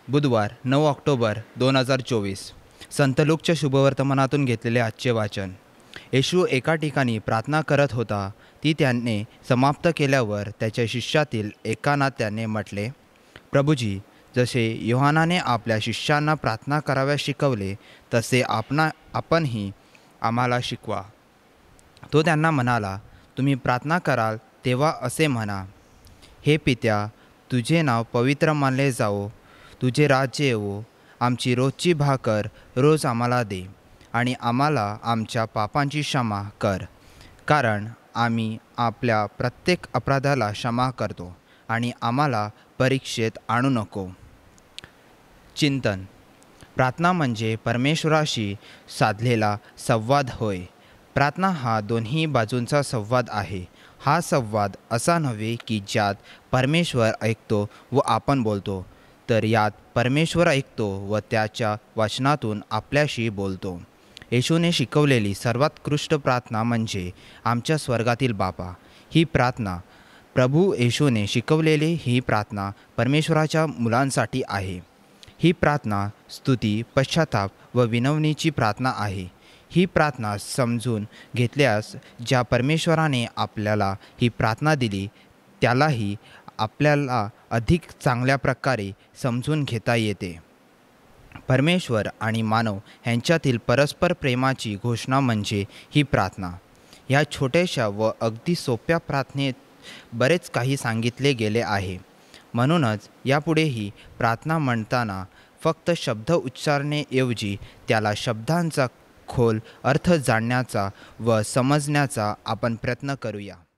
बुधवार 9 ऑक्टोबर 2024 संत लूकच्या शुभवर्तमानातून घेतलेले आजचे वाचन. येशू एका ठिकाणी प्रार्थना करत होता. ती त्याने समाप्त केल्यावर त्याच्या शिष्यातील एकाना त्याने म्हटले, प्रभुजी, जसे योहानाने आपल्या शिष्यांना प्रार्थना कराव्यास शिकवले तसे आपणही आम्हाला शिकवा. तो त्यांना म्हणाला, तुम्ही प्रार्थना कराल तेव्हा असे म्हणा, हे पित्या, तुझे नाव पवित्र मानले जावो, तुझे राज्य येवो, आमची रोजची भाकर रोज आम्हाला दे, आणि आम्हाला आमच्या पापांची क्षमा कर, कारण आम्ही आपल्या प्रत्येक अपराधाला क्षमा करतो, आणि आम्हाला परीक्षेत आणू नको. चिंतन. प्रार्थना म्हणजे परमेश्वराशी साधलेला संवाद होय. प्रार्थना हा दोन्ही बाजूंचा संवाद आहे. हा संवाद असा नव्हे की ज्यात परमेश्वर ऐकतो व आपण बोलतो, तर यात परमेश्वर ऐकतो व त्याच्या वचनातून आपल्याशी बोलतो. येशूने शिकवलेली सर्वोत्कृष्ट प्रार्थना म्हणजे आमच्या स्वर्गातील बापा ही प्रार्थना. प्रभू येशूने शिकवलेली ही प्रार्थना परमेश्वराच्या मुलांसाठी आहे. ही प्रार्थना स्तुती, पश्चाताप व विनवणीची प्रार्थना आहे. ही प्रार्थना समजून घेतल्यास ज्या परमेश्वराने आपल्याला ही प्रार्थना दिली त्यालाही आपल्याला अधिक चांगल्या प्रकारे समजून घेता येते. परमेश्वर आणि मानव यांच्यातील परस्पर प्रेमाची घोषणा म्हणजे ही प्रार्थना. ह्या छोट्याशा व अगदी सोप्या प्रार्थनेत बरेच काही सांगितले गेले आहे. म्हणूनच यापुढेही प्रार्थना म्हणताना फक्त शब्द उच्चारण्याऐवजी त्याला शब्दांचा खोल अर्थ जाणण्याचा व समजण्याचा आपण प्रयत्न करूया.